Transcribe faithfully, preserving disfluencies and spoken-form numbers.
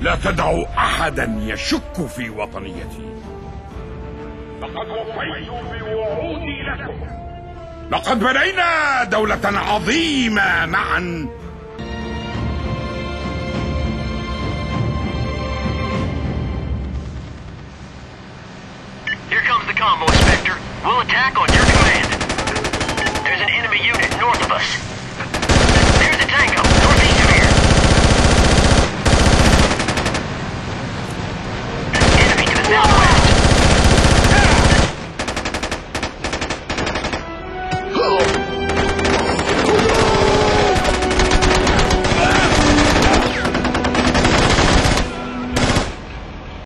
لا تدعوا أحدا يشك في وطنيتي. لقد وفيت بوعودي لكم. لقد بنينا دولة عظيمة معا. Here comes the combo, Inspector. We'll attack on your command. There's an enemy unit north of us.